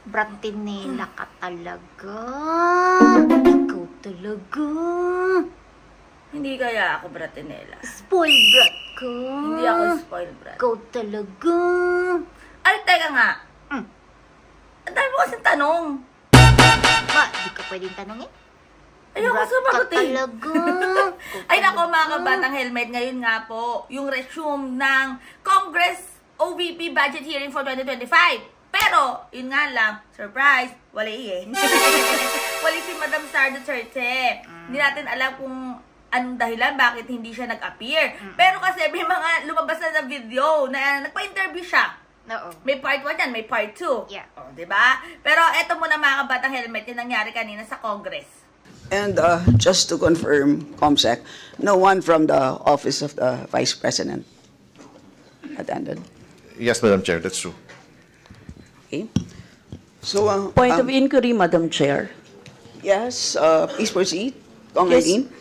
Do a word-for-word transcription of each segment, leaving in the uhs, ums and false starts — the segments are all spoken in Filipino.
Bratinela ka talaga. Ikaw talaga. Hindi kaya ako bratinela. Spoil brat ka. Hindi ako spoiled brat. Ikaw talaga. Ay, teka nga. Mm. Ang dami mo kasing tanong. Ba, di ka pwedeng tanongin? Ayoko Brat sumagot ka eh. talaga. Ay nako mga kabatang helmet, ngayon nga po, yung resume ng Congress O V P budget hearing for twenty twenty-five. Pero, yun nga lang, surprise, wala eh. Wala si Madam Sara Duterte. Hindi natin alam kung anong dahilan, bakit hindi siya nag-appear. Pero kasi may mga lumabas na na video na nagpa-interview siya. Oo. May part one yan, may part two. Yeah. O, diba? Pero eto muna mga kabatang helmet, yung nangyari kanina sa Congress. And uh, just to confirm, COMSEC, no one from the Office of the Vice President attended. Yes, Madam Chair, that's true. Okay. So, uh, Point um, of inquiry, Madam Chair. yes, uh, please proceed. Kong Yes. Eileen.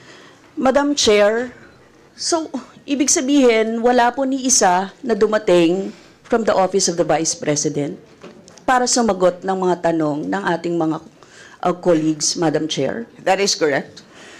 Madam Chair, so, ibig sabihin, wala po ni isa na dumating from the Office of the Vice President para sumagot ng mga tanong ng ating mga uh, colleagues, Madam Chair. That is correct.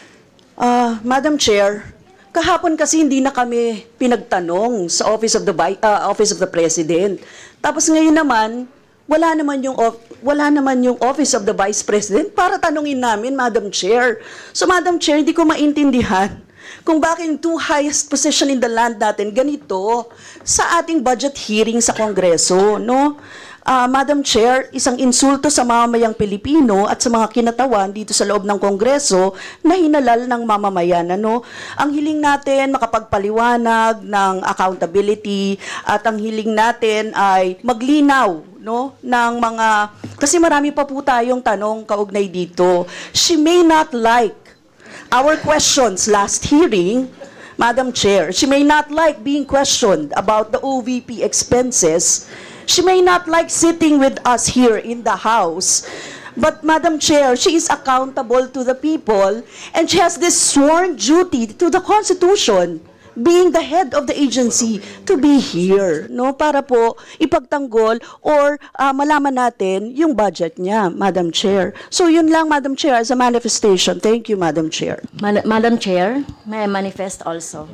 Ah, Madam Chair, kahapon kasi hindi na kami pinagtanong sa Office of the Vi- ah, Office of the President. Tapos ngayon naman, wala naman yung of- wala naman yung Office of the Vice President para tanungin namin, Madam Chair. So Madam Chair, hindi ko maintindihan kung bakit yung two highest position in the land natin ganito sa ating budget hearing sa Kongreso, no? Ah, Madam Chair, isang insulto sa mamamayang Pilipino at sa mga kinatawan dito sa loob ng Kongreso na hinalal ng mamamayan. Ano? Ang hiling natin makapagpaliwanag ng accountability at ang hiling natin ay maglinaw, no, ng mga, kasi marami pa po tayong tanong kaugnay dito. She may not like our questions last hearing, Madam Chair. She may not like being questioned about the O V P expenses. She may not like sitting with us here in the House. But, Madam Chair, she is accountable to the people and she has this sworn duty to the Constitution, being the head of the agency, to be here, no, para po ipagtanggol or uh, malaman natin yung budget niya, Madam Chair. So, yun lang, Madam Chair, as a manifestation. Thank you, Madam Chair. Ma- Madam Chair, may I manifest also?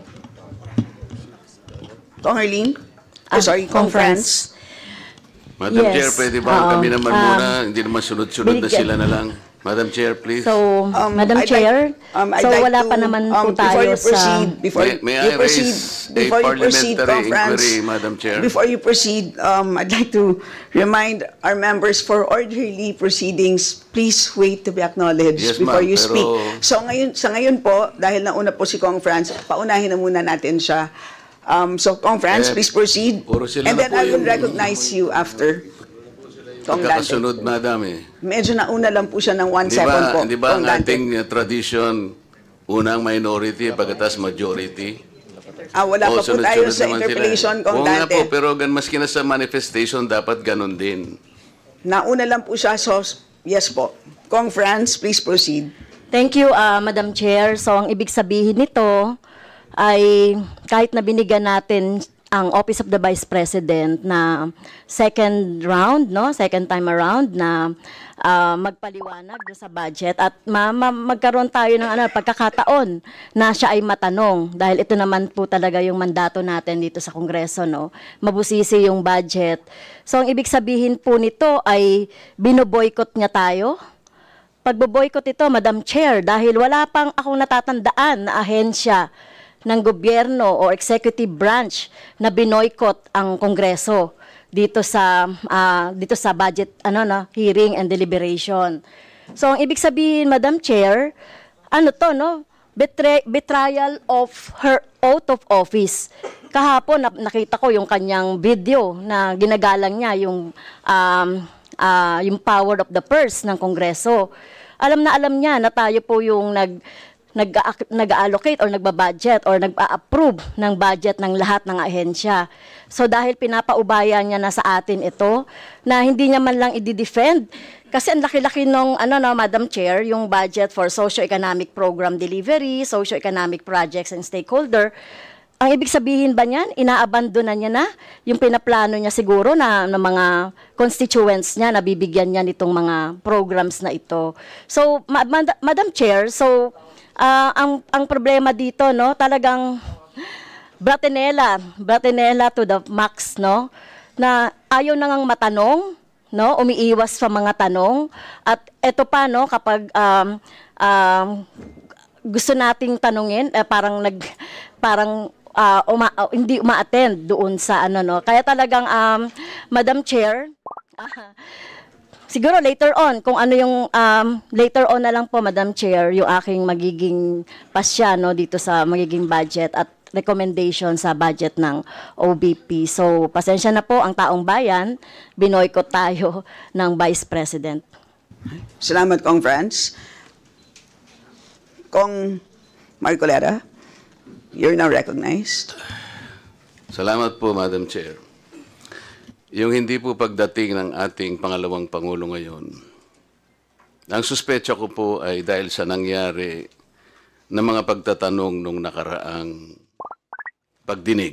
Kong Eileen. Oh, Ah, sorry, Kong conference. France. Madam Yes. Chair, pwede ba Oo. kami naman Um, muna, hindi naman sunod-sunod na binigyan- sila na lang. Madam Chair, please. So, Um, Madam I'd Chair, like- um, I'd so like wala to, pa naman po um, before tayo you proceed, sa... Before May, may you I proceed, raise a before you proceed, parliamentary Conference, inquiry, Madam Chair? Before you proceed, um, I'd like to remind our members for orderly proceedings, please wait to be acknowledged Yes, before ma'am, you pero- speak. So ngayon, sa ngayon po, dahil nauna po si Kong France, paunahin na muna natin siya. Um, so Kong France, Eh, please proceed. puro sila And na then po I will yung- recognize you after. Kong Dante. Kakasunod, Madam eh. Medyo nauna lang po siya ng one Di second ba, po. di ba Kong ang Dante. ating uh, tradition, unang minority, pagkatas majority? Ah, wala O, pa po tayo sunod-sunod sa naman interpellation, sila. Kong Oo nga Dante. po, pero gan maski na sa manifestation, dapat ganun din. Nauna lang po siya, so yes po. Kong France, please proceed. Thank you, uh, Madam Chair. So, ang ibig sabihin nito ay kahit na binigyan natin ang Office of the Vice President na second round, no, second time around na uh, magpaliwanag do sa budget at ma- ma- magkaroon tayo ng ano, pagkakataon na siya ay matanong dahil ito naman po talaga yung mandato natin dito sa Kongreso, no, mabusisi yung budget. So, ang ibig sabihin po nito ay binoboykot niya tayo. Pagboboykot ito, Madam Chair, dahil wala pang akong natatandaan na ahensya ng gobyerno o executive branch na binoykot ang Kongreso dito sa ah, dito sa budget ano na hearing and deliberation. So ang ibig sabihin, Madam Chair, ano to, no? Betray- betrayal of her oath of office. Kahapon na- nakita ko yung kanyang video na ginagalang niya yung um, ah, yung power of the purse ng Kongreso. Alam na alam niya na tayo po yung nag nag nag-allocate or nagba-budget or nag-approve ng budget ng lahat ng ahensya. So dahil pinapaubaya niya na sa atin ito, na hindi niya man lang i-defend, kasi ang laki-laki nung, ano no, Madam Chair, yung budget for socio-economic program delivery, socio-economic projects and stakeholder, ang ibig sabihin ba niyan, inaabandonan niya na yung pinaplano niya siguro na, na mga constituents niya, nabibigyan niya nitong mga programs na ito. So, Ma- Mad- Madam Chair, so, ah, ang, ang problema dito, no, talagang bratinela, bratinela to the max, no, na ayaw na ngang matanong, no, umiiwas sa mga tanong, at eto pa, no, kapag um, um, gusto nating tanungin, eh, parang nag, parang uh, uma, uh, hindi uma-attend doon sa ano, no, kaya talagang, um, Madam Chair, uh, siguro later on, kung ano yung, um, later on na lang po, Madam Chair, yung aking magiging pasya, no, dito sa magiging budget at recommendation sa budget ng O B P. So, pasensya na po ang taong bayan, binoykot tayo ng Vice President. Salamat, Kong Franz. Kong Marcoleta, you're now recognized. Salamat po, Madam Chair. Yung hindi po pagdating ng ating pangalawang Pangulo ngayon, ang suspecha ko po ay dahil sa nangyari na mga pagtatanong nung nakaraang pagdinig.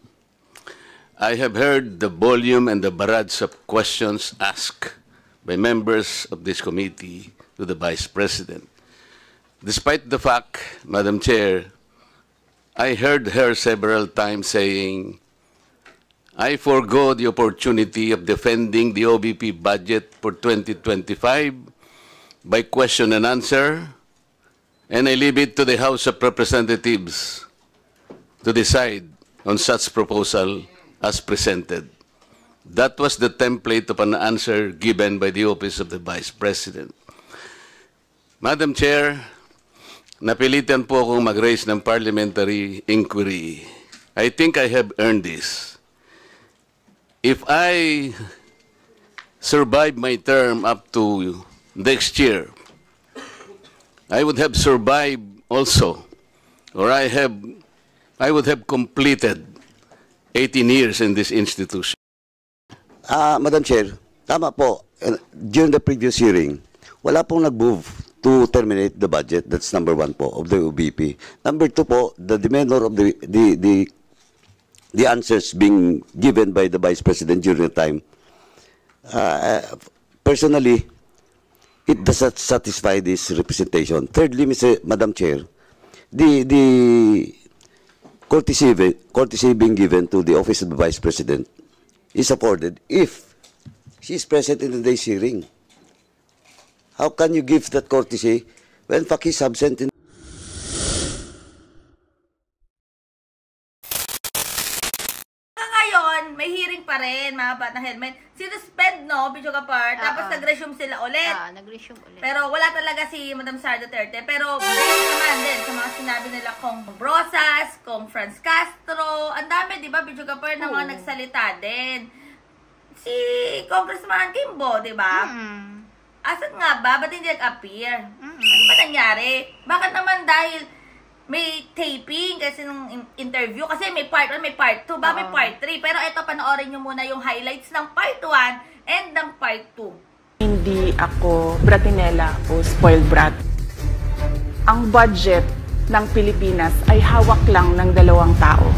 I have heard the volume and the barrage of questions asked by members of this committee to the Vice President. Despite the fact, Madam Chair, I heard her several times saying, I forgo the opportunity of defending the O B P budget for twenty twenty-five by question and answer, and I leave it to the House of Representatives to decide on such proposal as presented. That was the template of an answer given by the Office of the Vice President. Madam Chair, napilitan po akong mag-raise ng parliamentary inquiry. I think I have earned this. If I survive my term up to next year, I would have survived also, or I have I would have completed eighteen years in this institution. Ah, Madam Chair, tama po. Uh, During the previous hearing, wala pong nag-move to terminate the budget. That's number one po of the O B P. Number two po, the demeanor of the the the the answers being given by the Vice President during the time. Uh, personally, it does not satisfy this representation. Thirdly, Mister Madam Chair, the the courtesy, courtesy being given to the Office of the Vice President is afforded if she is present in the day's hearing. How can you give that courtesy when Faki is absent in Ngayon, may hearing pa rin, mga batang helmet. Sinuspend, no, Bicho Kapar, tapos Ah, ah. nag-resume sila ulit. Ah, nag-resume ulit. Pero wala talaga si Madam Sara Duterte. Pero based naman din sa mga sinabi nila kong Brosas, kong Franz Castro, ang dami, di ba, Bicho Kapar, na mga Oo. nagsalita din. Si Congressman Kimbo, di ba? Mm. Asan nga ba? Ba't hindi nag-appear? Mm. Ano ba nangyari? Bakit naman dahil may taping kasi nung in- interview? Kasi may part one, may part two, ba? May Oo. part three. Pero ito, panoorin nyo muna yung highlights ng part one and ng part two. Hindi ako bratinela o spoiled brat. Ang budget ng Pilipinas ay hawak lang ng dalawang tao.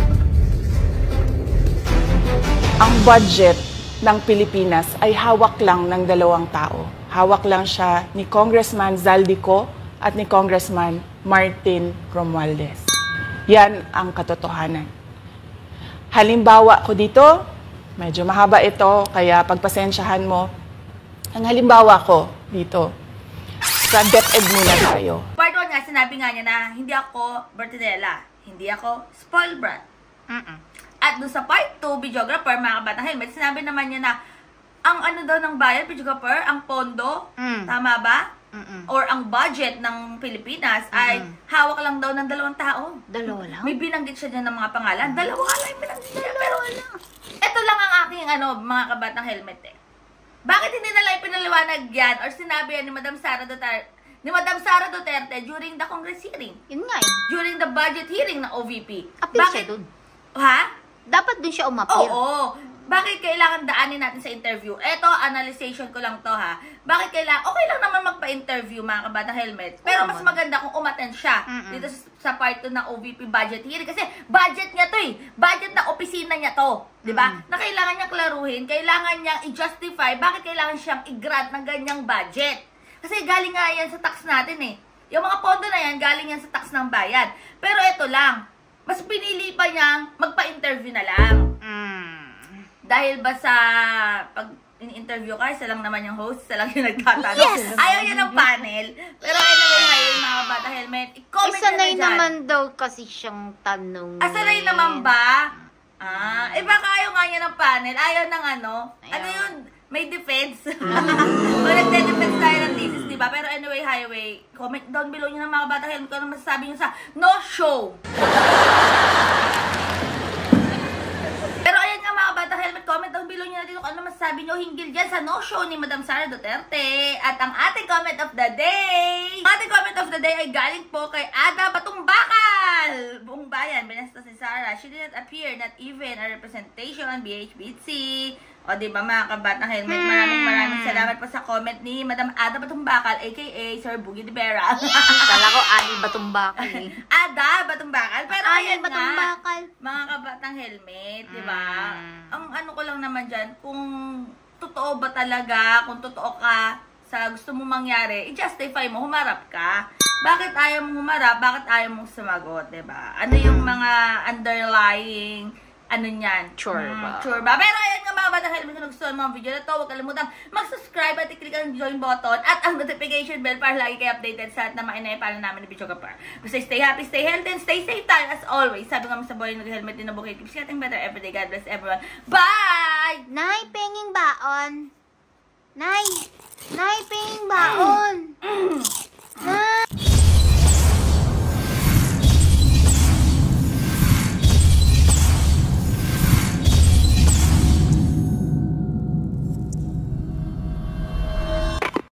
Ang budget ng Pilipinas ay hawak lang ng dalawang tao. Hawak lang siya ni Congressman Zaldico at ni Congressman Martin Romualdez. Yan ang katotohanan. Halimbawa ko dito, medyo mahaba ito, kaya pagpasensyahan mo. Ang halimbawa ko dito, sa DepEd muna tayo. Part one nga, sinabi nga niya na hindi ako Bertinella, hindi ako spoiled brat. Mm-mm. At doon sa part two, videographer, mga kabatang helmet, sinabi naman niya na ang ano daw ng bayan, videographer, ang pondo, Mm. tama ba? Mm-mm. Or ang budget ng Pilipinas ay hawak lang daw ng dalawang tao. Dalawa lang? May binanggit siya dyan ng mga pangalan. Dalawa nga lang yung binanggit niya. Pero ito lang ang aking ano, mga kabatang helmet eh. Bakit hindi na lang ipinaliwanag yan or sinabi yan ni Madam Sara Duterte, ni Madam Sara Duterte during the Congress hearing? Yun nga eh. During the budget hearing ng O V P. Appeal siya dun. Ha? Dapat dun siya umapir. Oo. bakit kailangan daanin natin sa interview? Eto, analyzation ko lang to ha. Bakit kailangan, okay lang naman magpa-interview mga kabatang helmet. Pero mas maganda kung umattend siya Mm-mm. dito sa, sa part two ng O V P budget hearing. Kasi budget niya to eh. Budget na opisina niya to. Diba? Mm. Na kailangan niyang klaruhin, kailangan niyang i-justify bakit kailangan siyang i-grant ng ganyang budget. Kasi galing nga yan sa tax natin eh. Yung mga pondo na yan, galing yan sa tax ng bayan. Pero ito lang, mas pinili pa niyang magpa-interview na lang. Mm. Dahil ba sa pag in-interview ka, isa lang naman yung host, isa lang yung nagtatanong. Yes! Ayaw niya ng panel. Pero anyway, ngayon mga bata helmet, i-comment Isa nyo na na dyan. naman daw kasi siyang tanong. Ah, sanay naman ba? Ah, eh baka ayaw nga niya ng panel. Ayaw ng ano? Ayaw. Ano yun? May defense. O nagde-defense tayo ng thesis, diba? Pero anyway, highway, comment down below nyo ng mga bata helmet kung ano masasabi nyo sa no show. Pero ayan nga mga bata helmet, comment down below nyo natin kung ano masasabi nyo hinggil dyan sa no-show ni Madam Sara Duterte. At ang ating comment of the day, ang ating comment of the day ay galing po kay Ada Batumbakal. Buong bayan, binasta si Sara. She didn't appear, not even a representation on B H B C. O diba mga kabatang helmet, maraming maraming salamat po sa comment ni Madam Ada Batumbakal, aka Sir Boogie de Vera. Kala ko ani batumbakal eh. Ada Batumbakal. Pero Ani ayan nga, batumbakal. mga kabatang helmet, di ba? Mm. Ang ano ko lang naman dyan, kung totoo ba talaga, kung totoo ka sa gusto mo mangyari, i-justify mo, humarap ka. Bakit ayaw mo humarap? Bakit ayaw mong sumagot, di ba? Ano yung mga underlying, ano niyan? Sure Hmm, ba? Sure ba? Pero ayan nga mga batang helmet, kung nagustuhan mo ang video na to, huwag kalimutang mag-subscribe at i-click ang join button at ang notification bell para lagi kayo updated sa lahat na mga inaipalan namin ni Bicho Kapar. Basta stay happy, stay healthy, and stay safe tayo as always. Sabi nga sa boy, nag-helmet din na bukid. Keeps getting better every day. God bless everyone. Bye! Nay, penging baon. Nay, nay, penging baon.